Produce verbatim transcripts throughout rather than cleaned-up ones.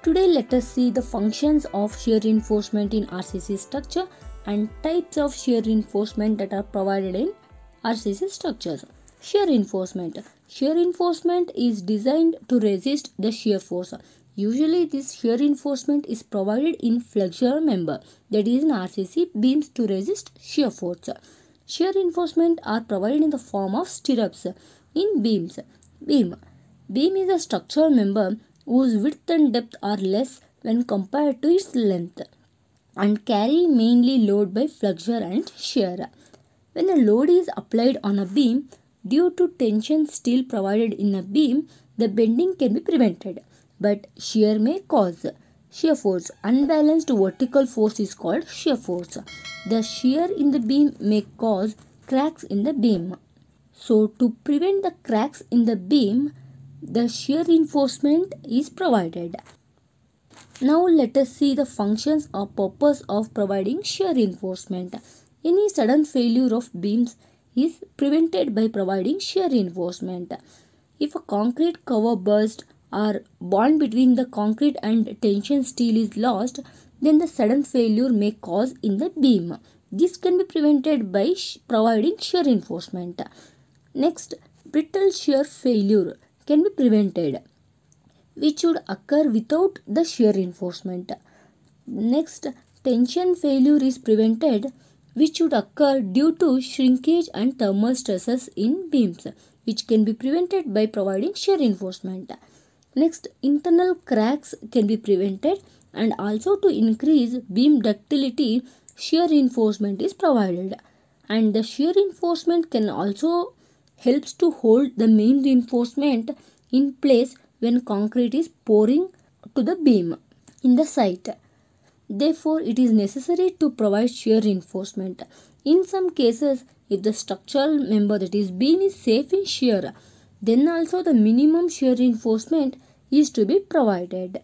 Today let us see the functions of shear reinforcement in R C C structure and types of shear reinforcement that are provided in R C C structures. Shear reinforcement. Shear reinforcement is designed to resist the shear force. Usually this shear reinforcement is provided in flexural member, that is in R C C beams to resist shear force. Shear reinforcement are provided in the form of stirrups in beams. Beam. Beam is a structural member whose width and depth are less when compared to its length and carry mainly load by flexure and shear. When a load is applied on a beam due to tension steel provided in a beam, the bending can be prevented, but shear may cause shear force. Unbalanced vertical force is called shear force. The shear in the beam may cause cracks in the beam. So to prevent the cracks in the beam, the shear reinforcement is provided. Now let us see the functions or purpose of providing shear reinforcement. Any sudden failure of beams is prevented by providing shear reinforcement. If a concrete cover burst or bond between the concrete and tension steel is lost, then the sudden failure may cause in the beam. This can be prevented by sh providing shear reinforcement. Next, brittle shear failure can be prevented, which should occur without the shear reinforcement. Next, tension failure is prevented, which should occur due to shrinkage and thermal stresses in beams, which can be prevented by providing shear reinforcement. Next, internal cracks can be prevented, and also to increase beam ductility, shear reinforcement is provided. And the shear reinforcement can also helps to hold the main reinforcement in place when concrete is pouring to the beam in the site. Therefore, it is necessary to provide shear reinforcement. In some cases, if the structural member, that is beam, is safe in shear, then also the minimum shear reinforcement is to be provided.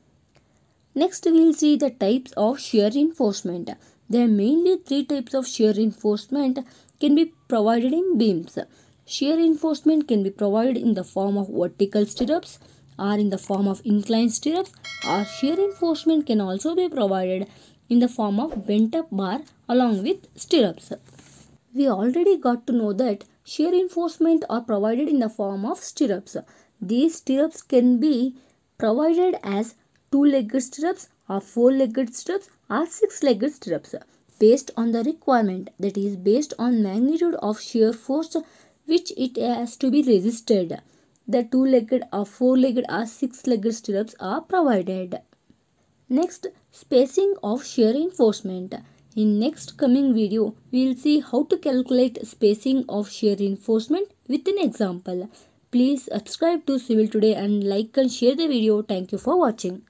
Next, we will see the types of shear reinforcement. There are mainly three types of shear reinforcement can be provided in beams. Shear reinforcement can be provided in the form of vertical stirrups or in the form of inclined stirrups, or shear reinforcement can also be provided in the form of bent up bar along with stirrups. We already got to know that shear reinforcement are provided in the form of stirrups. These stirrups can be provided as two-legged stirrups or four-legged stirrups or six-legged stirrups based on the requirement, that is based on magnitude of shear force which it has to be resisted. The two-legged or four-legged or six-legged stirrups are provided. Next, spacing of shear reinforcement. In next coming video, we will see how to calculate spacing of shear reinforcement with an example. Please subscribe to Civil Today and like and share the video. Thank you for watching.